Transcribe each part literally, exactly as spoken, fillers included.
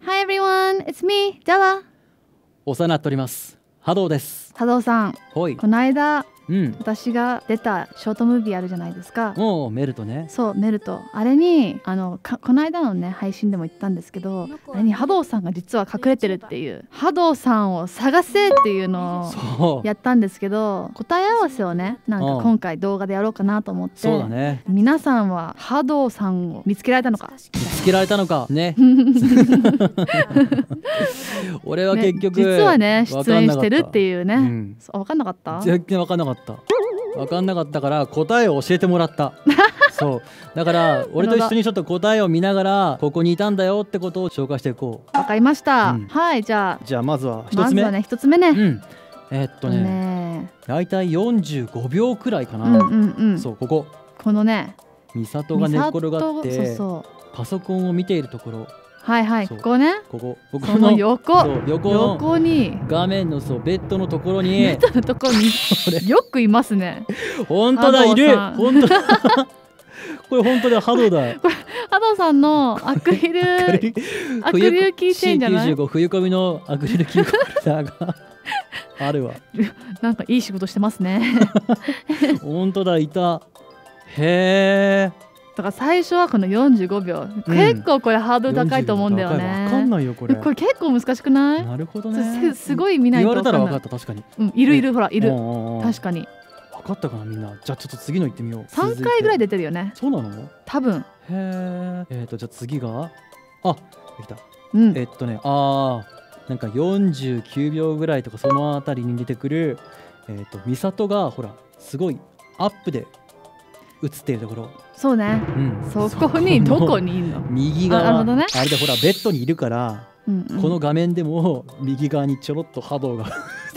Hi everyone, it's me, Della。 お世話になっております。波動です。 波動さん、 ほい。 この間、 うん。 私が出たショートムービーあるじゃないですか。 おお、メルトね。 そう、メルト。あれに、あのかこの間のね配信でも言ったんですけど、あれに波動さんが実は隠れてるっていう、波動さんを探せっていうのをやったんですけど、答え合わせをね、なんか今回動画でやろうかなと思って。 そうだね。 皆さんは波動さんを見つけられたのか。 見つけられたのかね。俺は結局、 ね、実はね出演してるっていうね。うん、分かんなかった。 全然分かんなかった。分かんなかったから答えを教えてもらった。そうだから俺と一緒にちょっと答えを見ながらここにいたんだよってことを紹介していこう。 わかりました、うん、はい。じゃあじゃあまずは一つ目。まずはね一つ目ね、うん、 えー、っとねねだいたいよんじゅうごびょうくらいかな、うんうんうん、そうこここのね美里が寝っ転がってそうそうパソコンを見ているところ。 はいはい、ここね。 ここ、 ここの横、 そう横の横に画面のそうベッドのところにベッドのところによくいますね。 本当だ、いる。本当だ。これ本当だ、波動だ。 これ波動さんのアクリルアクリルキーチェーンじゃない？ シーきゅうじゅうご 冬込みのアクリルキーホルダーがあるわ。 なんかいい仕事してますね。 本当だ、いた。へえ。 だから最初はこのよんじゅうごびょう、うん、結構これハードル高いと思うんだよね。 わかんないよこれ。 これ結構難しくない？ なるほどね。 す, すごい見ないと分かんない。 言われたら分かった。確かに。 うん、いるいる、ほらいる。確かに。 分かったかなみんな。じゃあちょっと次の行ってみよう。 さんかいぐらい出てるよね。 そうなの？ 多分。 へえ。えっとじゃあ次があできた。 うん、 えっとねあーなんかよんじゅうきゅうびょうぐらいとかそのあたりに出てくるえっと美里がほらすごいアップで映っているところ。 そうね、うん、そこにどこにいんの？ 右側あ, ね、 あれでほらベッドにいるから、うんうん、この画面でも右側にちょろっと波動が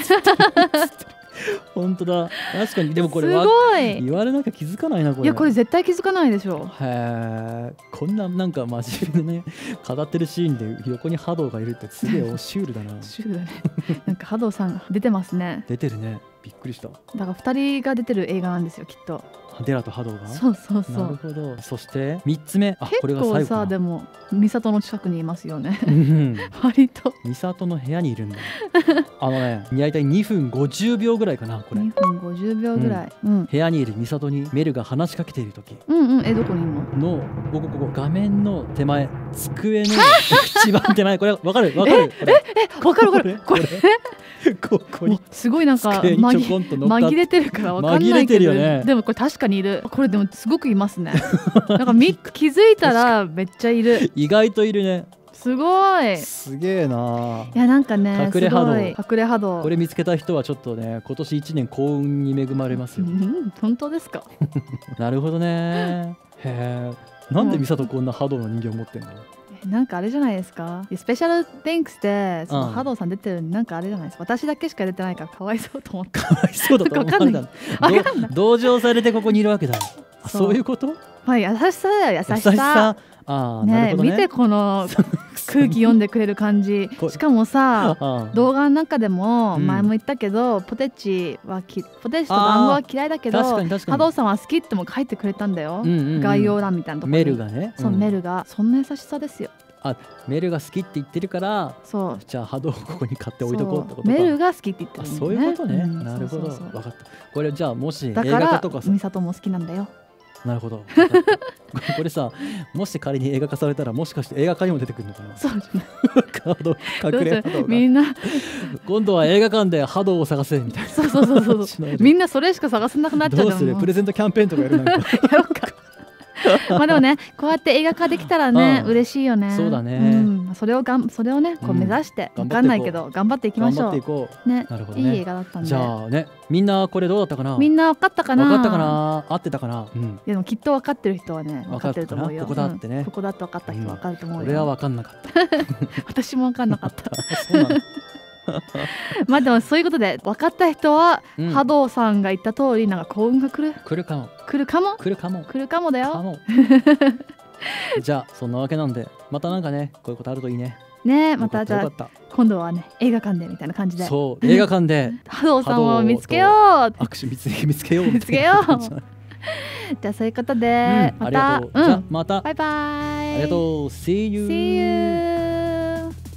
本当だ。確かに。でもこれはすごい言われなきゃ気づかないなこれ。 いやこれ絶対気づかないでしょ。 へえ。こんななんか真面目でね語ってるシーンで横に波動がいるってすげえシュールだな。 シュールだね。なんか波動さん出てますね。 出てるね。びっくりした。 だからふたりが出てる映画なんですよきっと。 デラと波動が。 そうそうそう。 なるほど。そしてみっつめ。あ、これが最後かな。 結構さでも美里の近くにいますよね。うん、割と美里の部屋にいるんだ。あのね大体にふんごじゅうびょうぐらいかなこれ。 にふんごじゅうびょうぐらい、うんうん、 部屋にいる美里にメルが話しかけている時。 うんうん。えどこにいるの？ のここここ画面の手前机の一番手前。これわかるわかる。 えええわかるわかる。これここにすごいなんか紛れてるからわかんないけど、ね、でもこれ確かにいる。これでもすごくいますね。なんかみ気づいたらめっちゃいる。 意外といるね。 すごい。 すげえな。 いやなんかね隠れ波動。 隠れ波動。 これ見つけた人はちょっとね今年一年幸運に恵まれますよ。 うん、本当ですか？ なるほどね。へえ。なんで美里こんな波動の人形を持ってんの？ なんかあれじゃないですか。スペシャルテンクスでその波動さん出てるなんかあれじゃないですか。私だけしか出てないからかわいそうと思って。 かわいそうだと思ったんだ。同情されてここにいるわけだ。そういうこと？ はい、優しさだよ優しさ。優しさ。 あね、 見てこの空気読んでくれる感じ。しかもさ動画の中でも前も言ったけど、うん、ポテチはきポテチと団子は嫌いだけど波動さんは好きっても書いてくれたんだよ、うんうんうん、概要欄みたいなところに。 メルがね、 そう、うん、メルがそんな優しさですよ。 あメルが好きって言ってるからそうじゃあ波動をここに買って置いとこうってことか。 メルが好きって言ってるんだよね。 そういうことね、うん、なるほど。分かった。これじゃあもし映画化とかさ。 美里も好きなんだよ。 なるほど。これさもし仮に映画化されたらもしかして映画化にも出てくるのかな。 そうじゃない。 カード隠れ波動がみんな今度は映画館で波動を探せみたいな。 そうそうそうそう。みんなそれしか探せなくなっちゃう。 どうする？プレゼントキャンペーンとかやるなんか。 やろうか。まあでもねこうやって映画化できたらね、うん、嬉しいよね。 そうだね、 うん、それをがんそれをねこう目指して、うん、分かんないけど頑張っていきましょう。 頑張っていこう。 ね、 なるほどね。 いい映画だったんで。 じゃあねみんなこれどうだったかな。 みんな分かったかな。 分かったかな。合ってたかな。うん、 でもきっと分かってる人はね分かってると思うよ。 ここだってね、 うん、ここだって分かった人は分かると思うよ。 俺は分かんなかった。 私も分かんなかった。 そうなの。 まあでもそういうことで分かった人は、うん、波動さんが言った通りなんか幸運が来る来るかも来るかも来るかも来るかもだよ。 じゃあそんなわけなんでまたなんかねこういうことあるといいね。 ねまたじゃあ今度はね映画館でみたいな感じで。 そう映画館で波動さんを見つけよう。 握手見つけ見つけよう見つけよう。じゃあそういうことで、 うん、また、うん、じゃあまたバイバイ。 ありがとう。See you。 See you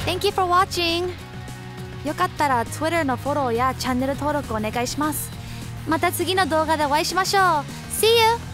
Thank you for watching! よかったら Twitter のフォローやチャンネル登録お願いします。また次の動画でお会いしましょう。See you!